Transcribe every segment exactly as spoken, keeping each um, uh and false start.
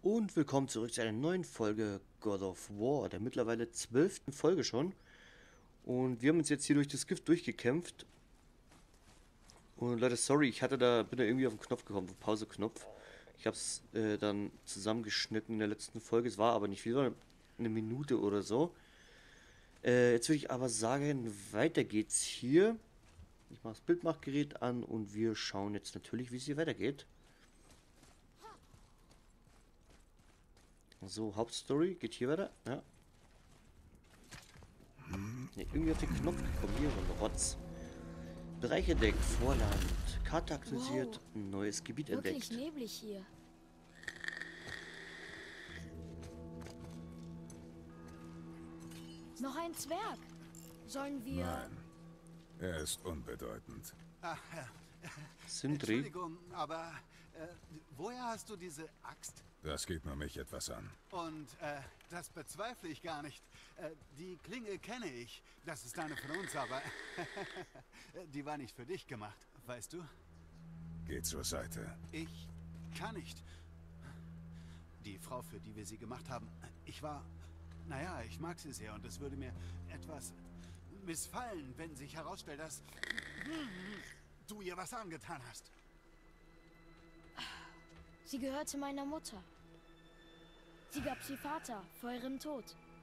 Und willkommen zurück zu einer neuen Folge God of War, der mittlerweile zwölften Folge schon. Und wir haben uns jetzt hier durch das Gift durchgekämpft. Und Leute, sorry, ich hatte da, bin da irgendwie auf den Knopf gekommen, auf den Pause-Knopf. Ich habe es äh, dann zusammengeschnitten in der letzten Folge, es war aber nicht wieder eine Minute oder so. Äh, jetzt würde ich aber sagen, weiter geht's hier. Ich mache das Bildmachgerät an und wir schauen jetzt natürlich, wie es hier weitergeht. So, Hauptstory geht hier weiter. Ja. Ne, irgendwie auf den Knopf gekommen. Hier, so ein Rotz. Bereich entdeckt, Vorland. Karte aktualisiert, Wow. neues Gebiet Wirklich entdeckt. neblig hier. Noch ein Zwerg. Sollen wir... Nein, er ist unbedeutend. Ach, äh, Sindri. Entschuldigung, aber äh, woher hast du diese Axt? Das geht nur mich etwas an. Und äh, das bezweifle ich gar nicht. Äh, die Klinge kenne ich. Das ist eine von uns, aber die war nicht für dich gemacht, weißt du? Geh zur Seite. Ich kann nicht. Die Frau, für die wir sie gemacht haben, ich war... Naja, ich mag sie sehr und es würde mir etwas missfallen, wenn sich herausstellt, dass du ihr was angetan hast. Sie gehörte meiner Mutter. Sie gab sie Vater vor ihrem Tod.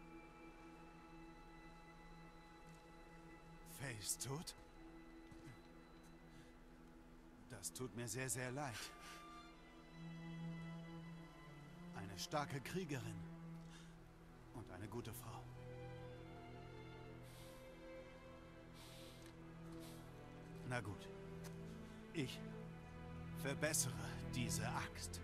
Faye ist tot? Das tut mir sehr, sehr leid. Eine starke Kriegerin. Und eine gute Frau. Na gut. Ich verbessere diese Axt.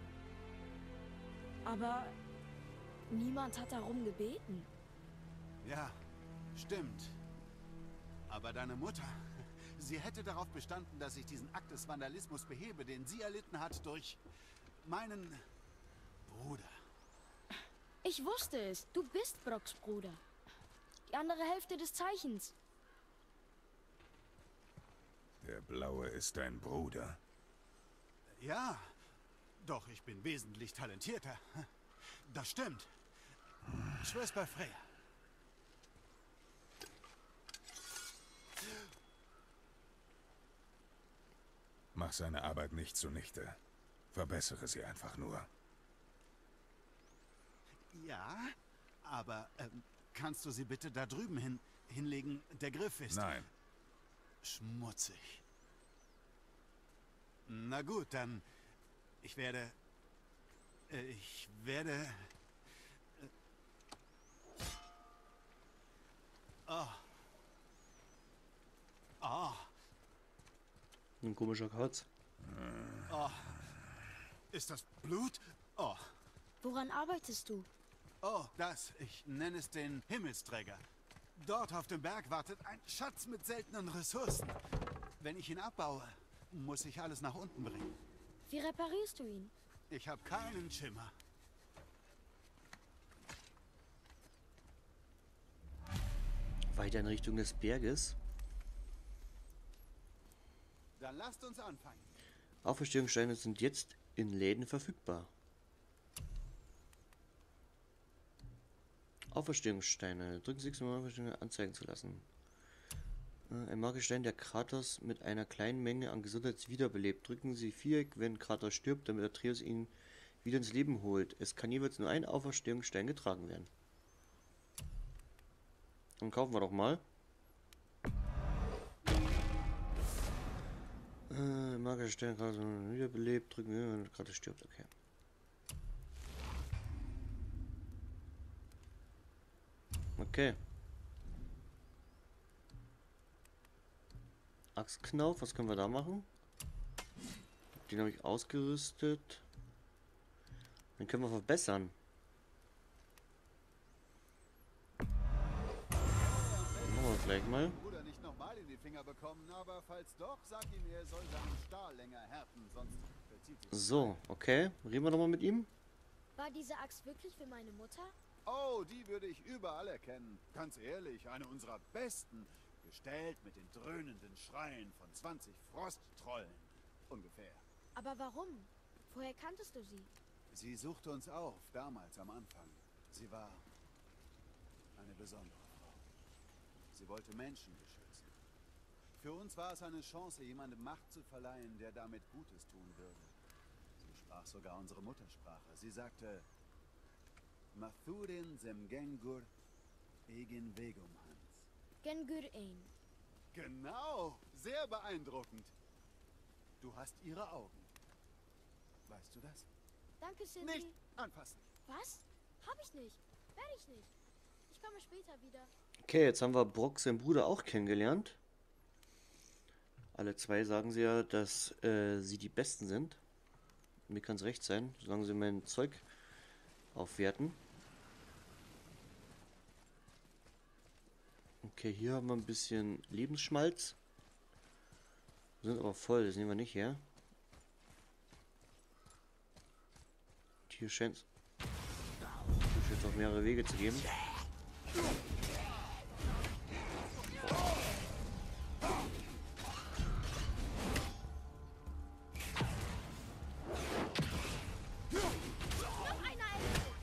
Aber niemand hat darum gebeten. Ja, stimmt. Aber deine Mutter, sie hätte darauf bestanden, dass ich diesen Akt des Vandalismus behebe, den sie erlitten hat durch meinen Bruder. Ich wusste es. Du bist Brocks Bruder. Die andere Hälfte des Zeichens. Der Blaue ist dein Bruder. Ja, doch ich bin wesentlich talentierter. Das stimmt. Ich schwör's bei Freya. Mach seine Arbeit nicht zunichte. Verbessere sie einfach nur. Ja, aber ähm, kannst du sie bitte da drüben hin, hinlegen? Der Griff ist... Nein, schmutzig. Na gut, dann... Ich werde... Äh, ich werde... Äh, oh. Oh. Ein komischer Kauz. Oh. Ist das Blut? Oh. Woran arbeitest du? Oh, das. Ich nenne es den Himmelsträger. Dort auf dem Berg wartet ein Schatz mit seltenen Ressourcen. Wenn ich ihn abbaue, muss ich alles nach unten bringen. Wie reparierst du ihn? Ich habe keinen Schimmer. Weiter in Richtung des Berges. Dann lasst uns anfangen. Auferstehungssteine sind jetzt in Läden verfügbar. Auferstehungssteine. Drücken Sie X, um Auferstehungen anzeigen zu lassen. Ein Magistein, der Kratos mit einer kleinen Menge an Gesundheit wiederbelebt. Drücken Sie Viereck, wenn Kratos stirbt, damit Atreus ihn wieder ins Leben holt. Es kann jeweils nur ein Auferstehungsstein getragen werden. Dann kaufen wir doch mal. Äh, magischer Stein, Kratos wiederbelebt. Drücken wir, wenn Kratos stirbt. Okay. Okay. Axtknauf, was können wir da machen? Den habe ich ausgerüstet. Den können wir verbessern. Machen wir gleich mal. Bruder nicht nochmal in die Finger bekommen, aber falls doch, sag ihm, er soll seinen Stahl länger härten, sonst verzieht sich. So, okay. Reden wir doch mal mit ihm. War diese Axt wirklich für meine Mutter? Oh, die würde ich überall erkennen. Ganz ehrlich, eine unserer besten. Gestellt mit den dröhnenden Schreien von zwanzig Frosttrollen. Ungefähr. Aber warum? Woher kanntest du sie? Sie suchte uns auf, damals am Anfang. Sie war eine besondere Frau. Sie wollte Menschen beschützen. Für uns war es eine Chance, jemandem Macht zu verleihen, der damit Gutes tun würde. Sie sprach sogar unsere Muttersprache. Sie sagte, Mathurin Semgengur Egin Vegum Hans. Gengur ein. Genau, sehr beeindruckend. Du hast ihre Augen. Weißt du das? Danke, Cindy. Nicht anfassen. Was? Hab ich nicht. Werde ich nicht. Ich komme später wieder. Okay, jetzt haben wir Brock, seinen Bruder, auch kennengelernt. Alle zwei sagen sie ja, dass äh, sie die Besten sind. Mir kann es recht sein, solange sie mein Zeug aufwerten. Okay, hier haben wir ein bisschen Lebensschmalz. Wir sind aber voll, das nehmen wir nicht her. Und hier scheint es jetzt noch mehrere Wege zu geben. Noch einer erledigt.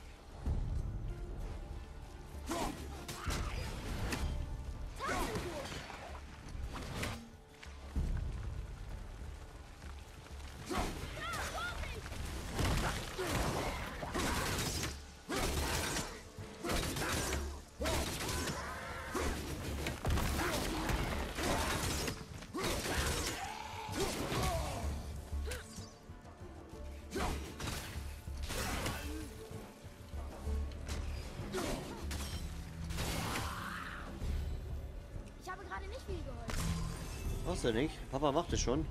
Ich habe gerade nicht viel geholfen. Brauchst du nicht? Papa macht es schon.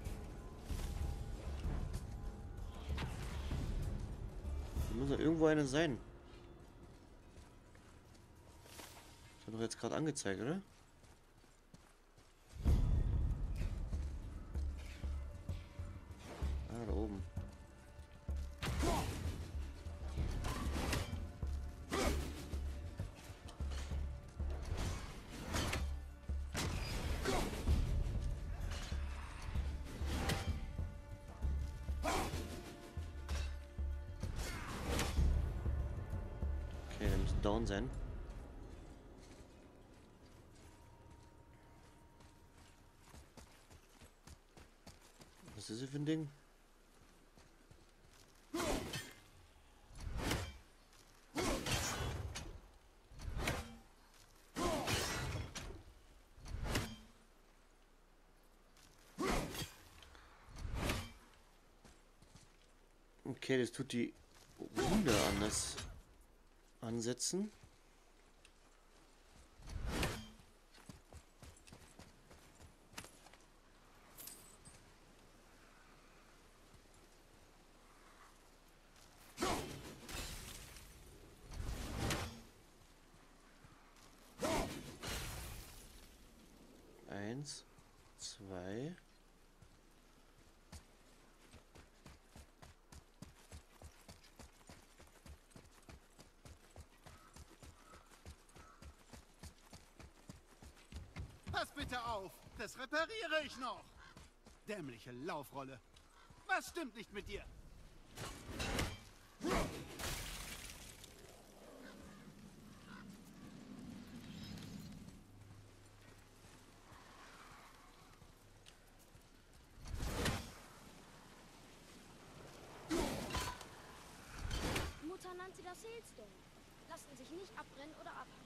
Da muss ja irgendwo eine sein. Das hat doch jetzt gerade angezeigt, oder? Ah, da oben. Okay, der müsste down sein. Was ist das für ein Ding? Okay, das tut die Runde anders ansetzen. Eins, zwei. Pass bitte auf, das repariere ich noch. Dämliche Laufrolle. Was stimmt nicht mit dir? Mutter nannte das Hailstone. Lassen sich nicht abbrennen oder abhauen.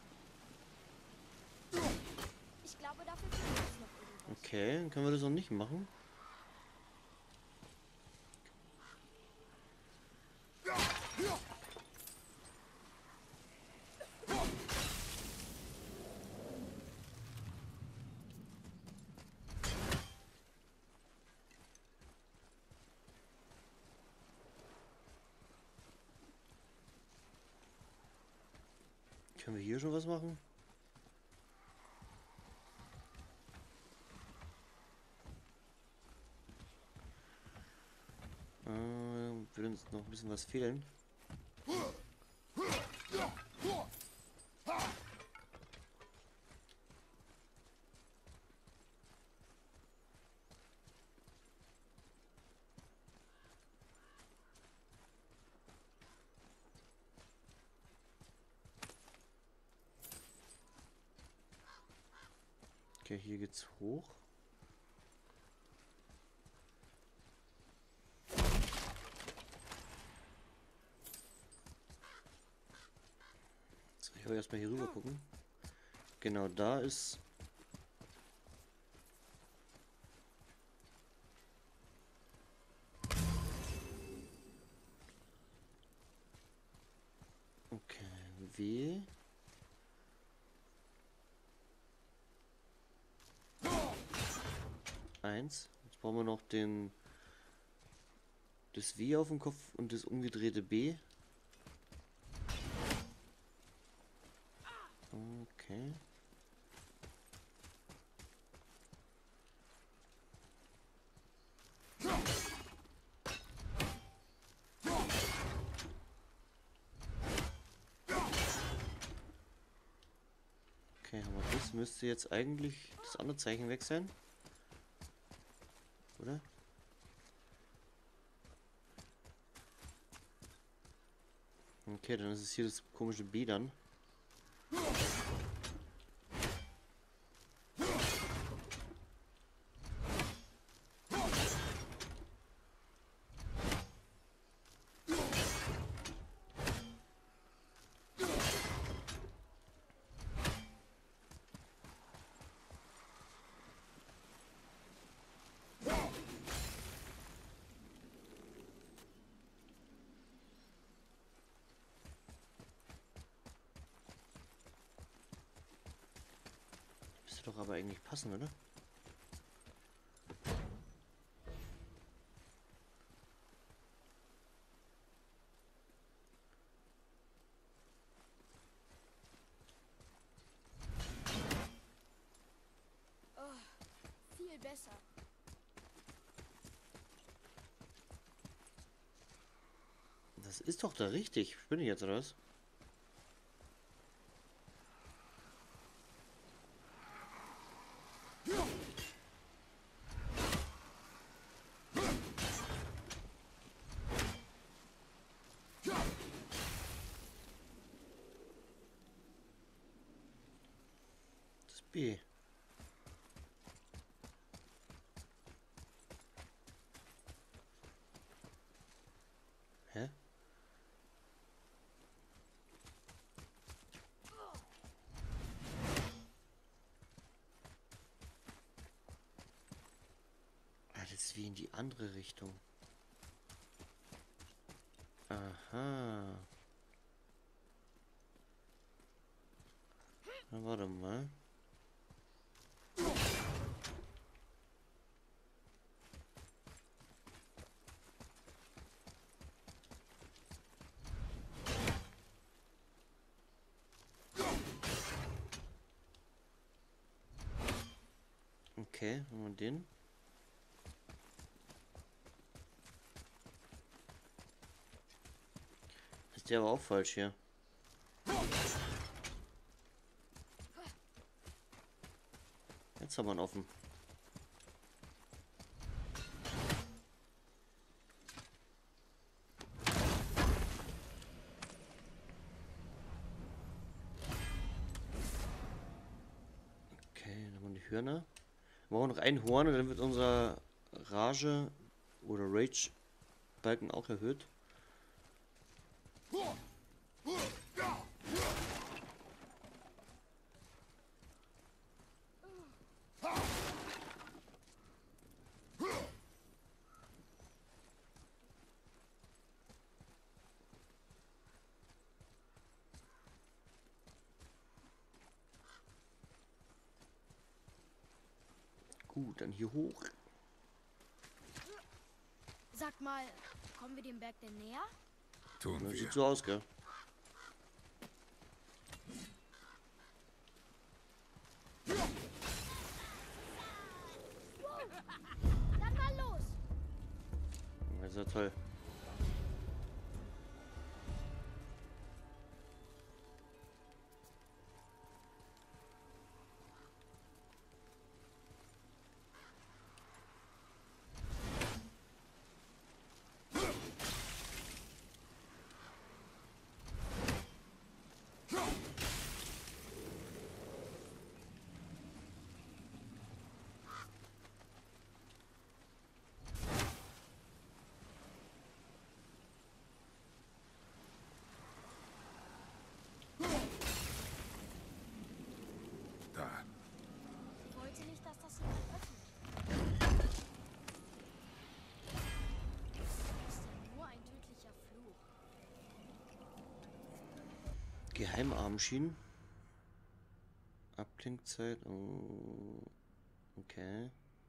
Ich glaube, dafür fehlt uns noch irgendwas. Okay, dann können wir das noch nicht machen. Können wir hier schon was machen? Äh, will uns noch ein bisschen was fehlen. Okay, hier geht's hoch. So, ich will erstmal hier rüber gucken. Genau, da ist... Okay, W. Eins. Jetzt brauchen wir noch den das W auf dem Kopf und das umgedrehte B. Okay. Okay, haben wir das. Müsste jetzt eigentlich das andere Zeichen weg sein. Oder? Okay, dann ist es hier das komische B dann. Doch aber eigentlich passen, oder? Oh, viel besser. Das ist doch da richtig. Bin ich jetzt, oder was? B. Hä? Ah, das ist wie in die andere Richtung. Aha. Na, warte mal. Okay, haben wir den. Ist der aber auch falsch hier. Jetzt haben wir ihn offen. Okay, dann haben wir die Hörner. Wir brauchen noch ein Horn und dann wird unser Rage oder Rage-Balken auch erhöht. Gut, dann hier hoch. Sag mal, kommen wir dem Berg denn näher? Tun Das wir. sieht so aus, gell? Dann mal los! Das ist ja toll. Geheimarmschienen. Abklingzeit. Oh, okay.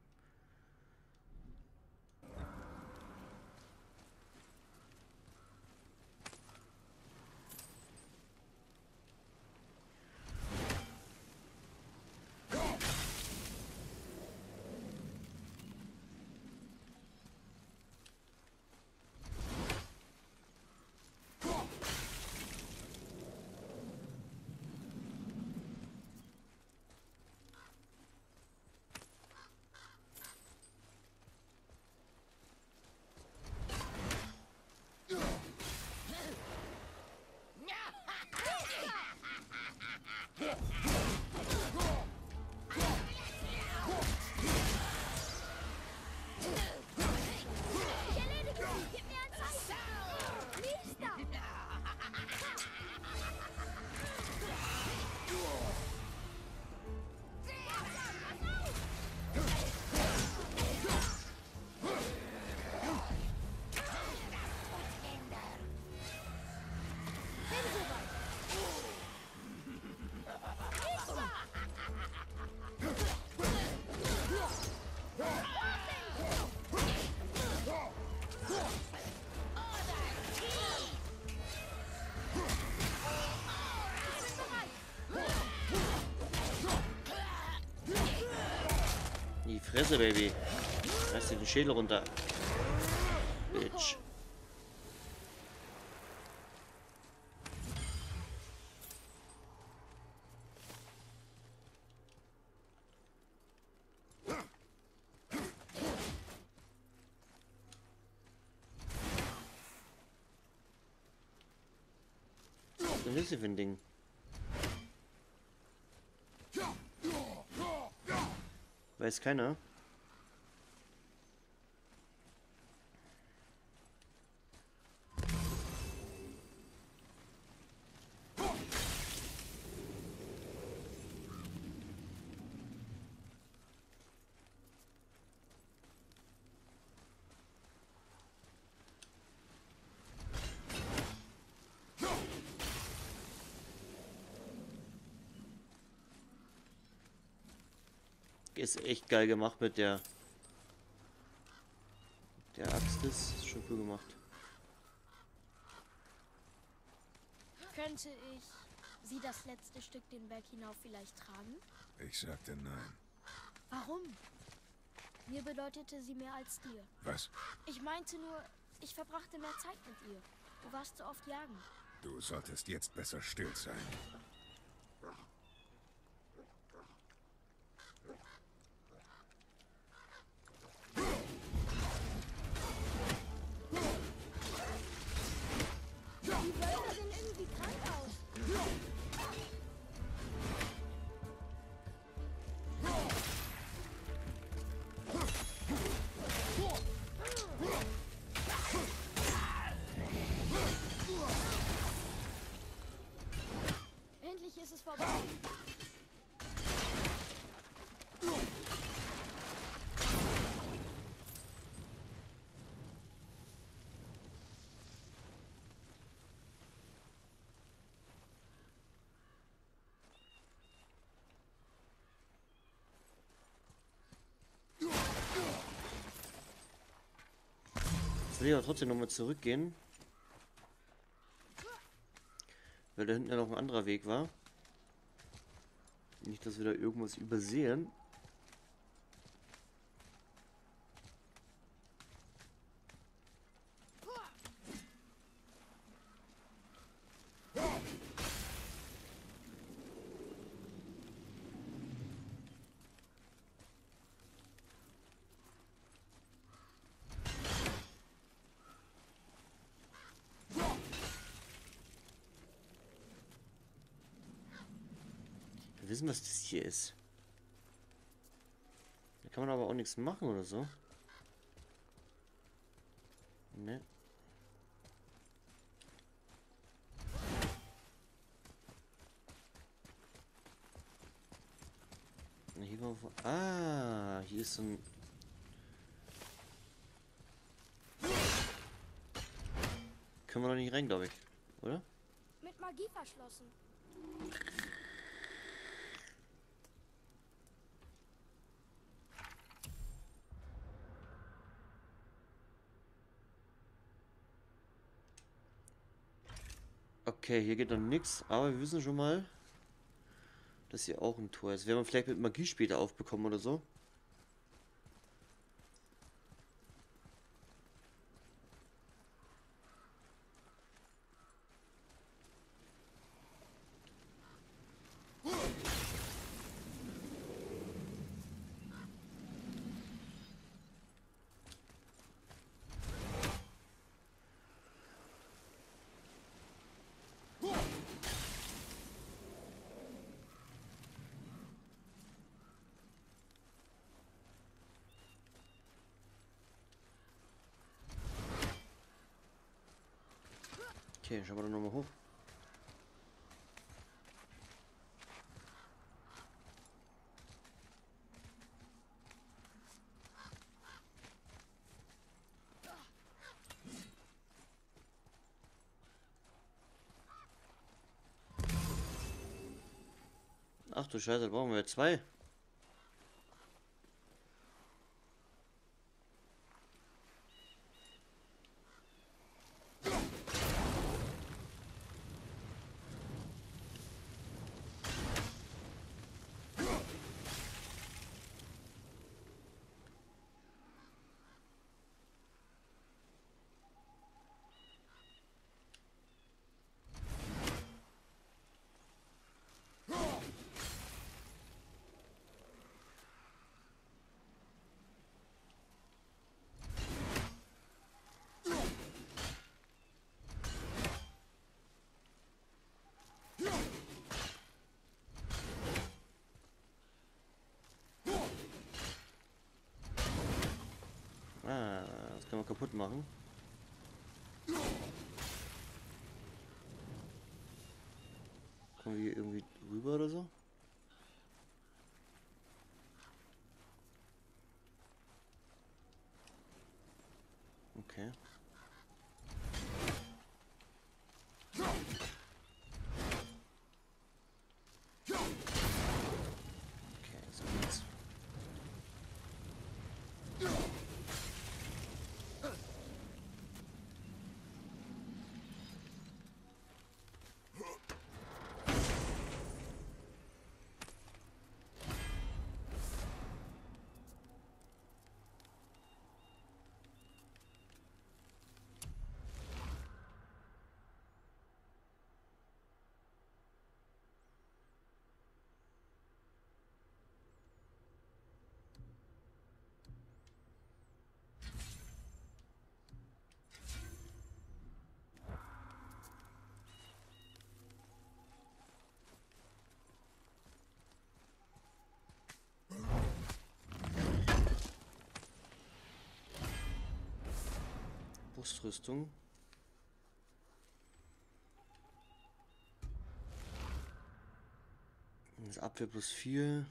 Die Fresse, Baby. Lass dir den Schädel runter. Bitch. Was ist das für ein Ding? Weiß keiner. Ist echt geil gemacht mit der der Axt. Ist schon cool gemacht. Könnte ich Sie das letzte Stück den Berg hinauf vielleicht tragen? Ich sagte nein. Warum? Mir bedeutete sie mehr als dir. Was? Ich meinte nur, ich verbrachte mehr Zeit mit ihr. Du warst so oft jagen. Du solltest jetzt besser still sein. Die Wölfe sehen irgendwie krank aus. Endlich ist es vorbei. Jetzt will ich aber trotzdem nochmal zurückgehen. Weil da hinten ja noch ein anderer Weg war. Nicht, dass wir da irgendwas übersehen. Wir wissen, was das hier ist. Da kann man aber auch nichts machen oder so. Ne. Hier war wo, ah, hier ist so ein. Können wir noch nicht rein, glaube ich, oder? Mit mit Magie verschlossen. Okay, hier geht noch nichts, aber wir wissen schon mal, dass hier auch ein Tor ist. Werden wir vielleicht mit Magie später aufbekommen oder so. Okay, schauen wir doch nochmal hoch. Ach du Scheiße, da brauchen wir zwei. Ah, das kann man kaputt machen. Kommen wir hier irgendwie rüber oder so? Okay. Okay, so geht's. Brustrüstung. Das Abwehr plus vier.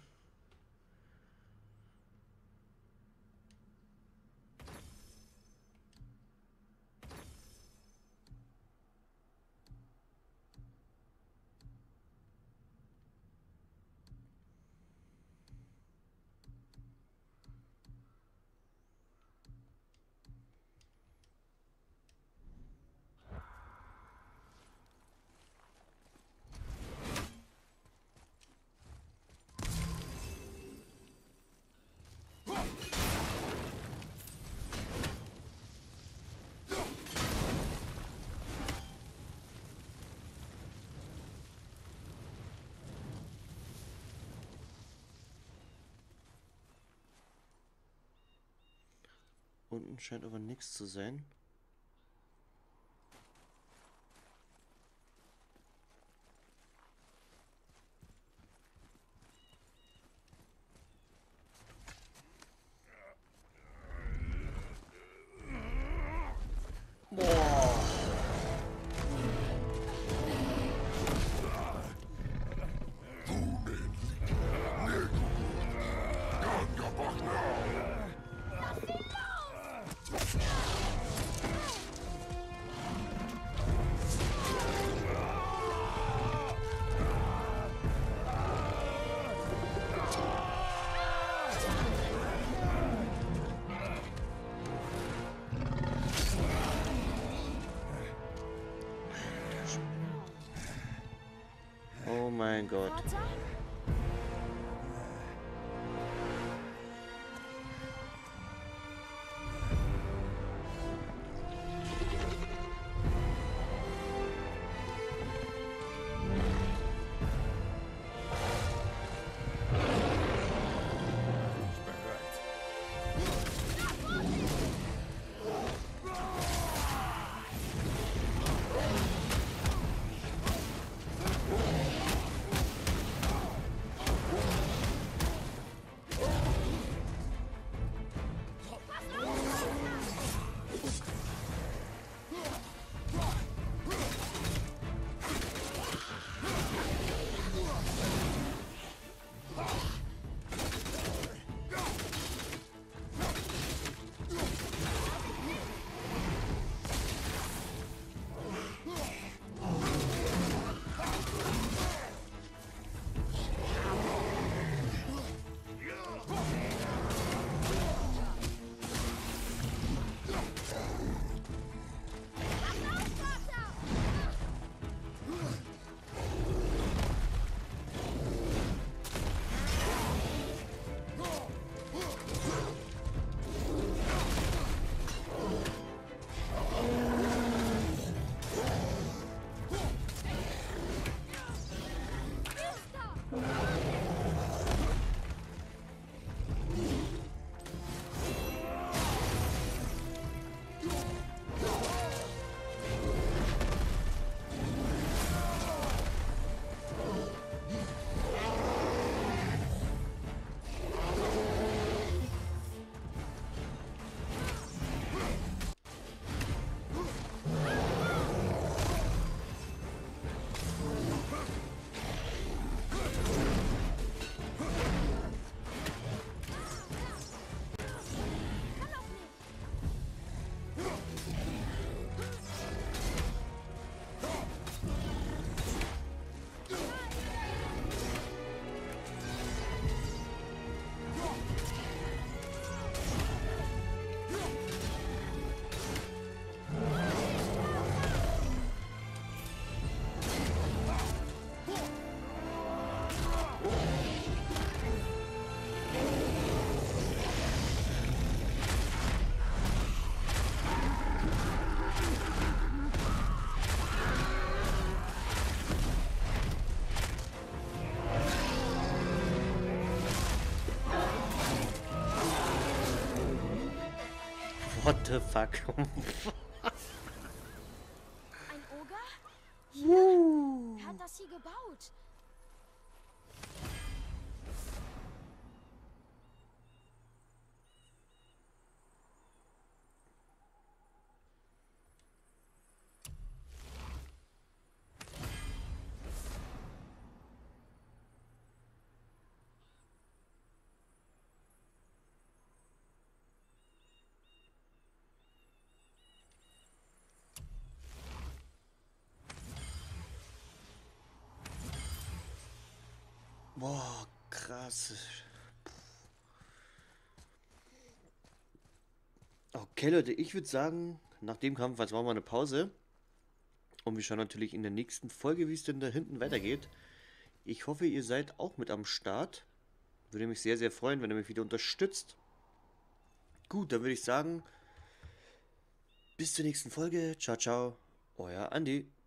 Unten scheint aber nichts zu sein. Mein Gott. Vater? Nicht bereit. What the fuck? Ein Oger? Hier? Wer hat das hier gebaut? Boah, krass. Okay, Leute, ich würde sagen, nach dem Kampf, jetzt machen wir eine Pause. Und wir schauen natürlich in der nächsten Folge, wie es denn da hinten weitergeht. Ich hoffe, ihr seid auch mit am Start. Würde mich sehr, sehr freuen, wenn ihr mich wieder unterstützt. Gut, dann würde ich sagen, bis zur nächsten Folge. Ciao, ciao. Euer Andi.